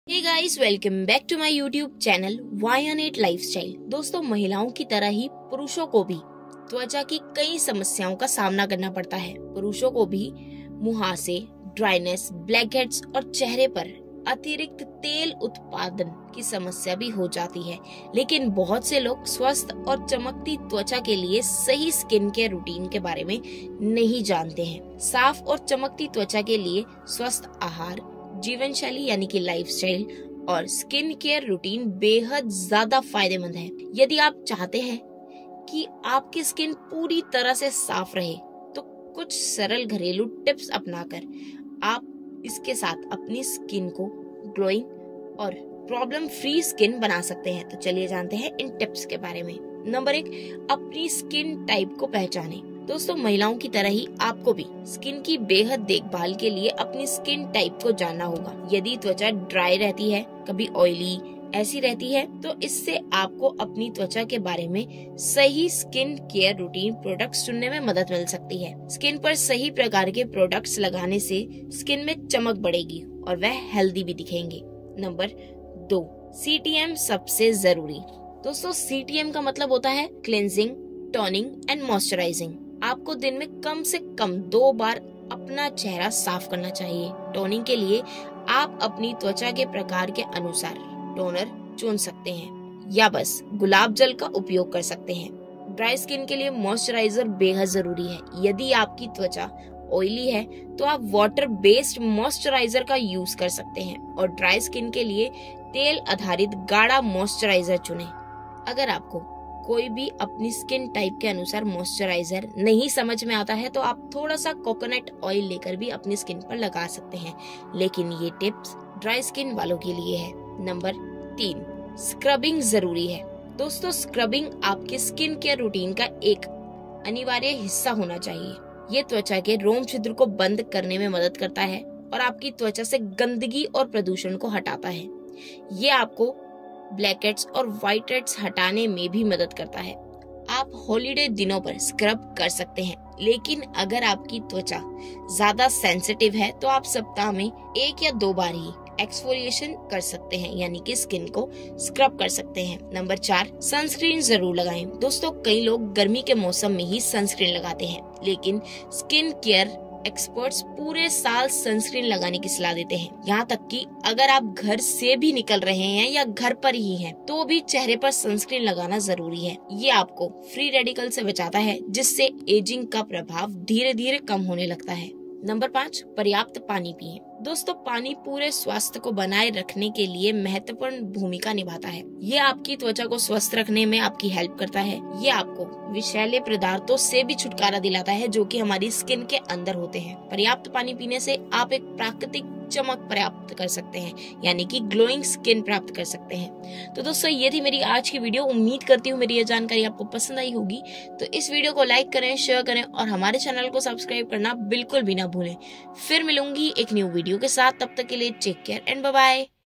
Hey guys, welcome back to my YouTube channel why on it lifestyle. दोस्तों, महिलाओं की तरह ही पुरुषों को भी त्वचा की कई समस्याओं का सामना करना पड़ता है। पुरुषों को भी मुहासे, ड्राइनेस, ब्लैकहेड्स और चेहरे पर अतिरिक्त तेल उत्पादन की समस्या भी हो जाती है। लेकिन बहुत से लोग स्वस्थ और चमकती त्वचा के लिए सही स्किन केयर रूटीन के बारे में नहीं जानते हैं। साफ और चमकती त्वचा के लिए स्वस्थ आहार, जीवन शैली यानी कि लाइफस्टाइल और स्किन केयर रूटीन बेहद ज्यादा फायदेमंद है। यदि आप चाहते हैं कि आपकी स्किन पूरी तरह से साफ रहे, तो कुछ सरल घरेलू टिप्स अपनाकर आप इसके साथ अपनी स्किन को ग्लोइंग और प्रॉब्लम फ्री स्किन बना सकते हैं। तो चलिए जानते हैं इन टिप्स के बारे में। नंबर 1, अपनी स्किन टाइप को पहचानें। दोस्तों, महिलाओं की तरह ही आपको भी स्किन की बेहद देखभाल के लिए अपनी स्किन टाइप को जानना होगा। यदि त्वचा ड्राई रहती है, कभी ऑयली ऐसी रहती है, तो इससे आपको अपनी त्वचा के बारे में सही स्किन केयर रूटीन प्रोडक्ट्स चुनने में मदद मिल सकती है। स्किन पर सही प्रकार के प्रोडक्ट्स लगाने से स्किन में चमक बढ़ेगी और वह हेल्दी भी दिखेंगे। नंबर 2, CTM सबसे जरूरी। दोस्तों, CTM का मतलब होता है क्लेंजिंग, टोनिंग एंड मॉइस्चराइजिंग। आपको दिन में कम से कम 2 बार अपना चेहरा साफ करना चाहिए। टोनिंग के लिए आप अपनी त्वचा के प्रकार के अनुसार टोनर चुन सकते हैं या बस गुलाब जल का उपयोग कर सकते हैं। ड्राई स्किन के लिए मॉइस्चराइजर बेहद जरूरी है। यदि आपकी त्वचा ऑयली है तो आप वाटर बेस्ड मॉइस्चराइजर का यूज कर सकते हैं और ड्राई स्किन के लिए तेल आधारित गाढ़ा मॉइस्चराइजर चुनें। अगर आपको कोई भी अपनी स्किन टाइप के अनुसार मॉइस्चराइजर नहीं समझ में आता है तो आप थोड़ा सा कोकोनट ऑयल लेकर भी अपनी स्किन पर लगा सकते हैं, लेकिन ये टिप्स ड्राई स्किन वालों के लिए है। नंबर 3, स्क्रबिंग जरूरी है। दोस्तों, स्क्रबिंग आपके स्किन केयर रूटीन का एक अनिवार्य हिस्सा होना चाहिए। ये त्वचा के रोम छिद्र को बंद करने में मदद करता है और आपकी त्वचा से गंदगी और प्रदूषण को हटाता है। ये आपको ब्लैकहेड्स और व्हाइटहेड्स हटाने में भी मदद करता है। आप हॉलिडे दिनों पर स्क्रब कर सकते हैं, लेकिन अगर आपकी त्वचा ज्यादा सेंसिटिव है तो आप सप्ताह में 1 या 2 बार ही एक्सफोलिएशन कर सकते हैं, यानी कि स्किन को स्क्रब कर सकते हैं। नंबर 4, सनस्क्रीन जरूर लगाएं। दोस्तों, कई लोग गर्मी के मौसम में ही सनस्क्रीन लगाते हैं, लेकिन स्किन केयर एक्सपर्ट्स पूरे साल सनस्क्रीन लगाने की सलाह देते हैं। यहाँ तक कि अगर आप घर से भी निकल रहे हैं या घर पर ही हैं, तो भी चेहरे पर सनस्क्रीन लगाना जरूरी है। ये आपको फ्री रेडिकल से बचाता है, जिससे एजिंग का प्रभाव धीरे धीरे कम होने लगता है। नंबर 5, पर्याप्त पानी पिएं। दोस्तों, पानी पूरे स्वास्थ्य को बनाए रखने के लिए महत्वपूर्ण भूमिका निभाता है। ये आपकी त्वचा को स्वस्थ रखने में आपकी हेल्प करता है। ये आपको विषैले पदार्थों से भी छुटकारा दिलाता है, जो कि हमारी स्किन के अंदर होते हैं। पर्याप्त पानी पीने से आप एक प्राकृतिक चमक प्राप्त कर सकते हैं, यानी कि ग्लोइंग स्किन प्राप्त कर सकते हैं। तो दोस्तों, ये थी मेरी आज की वीडियो। उम्मीद करती हूँ मेरी ये जानकारी आपको पसंद आई होगी। तो इस वीडियो को लाइक करें, शेयर करें और हमारे चैनल को सब्सक्राइब करना बिल्कुल भी ना भूलें। फिर मिलूंगी एक न्यू वीडियो के साथ। तब तक के लिए take care and bye bye.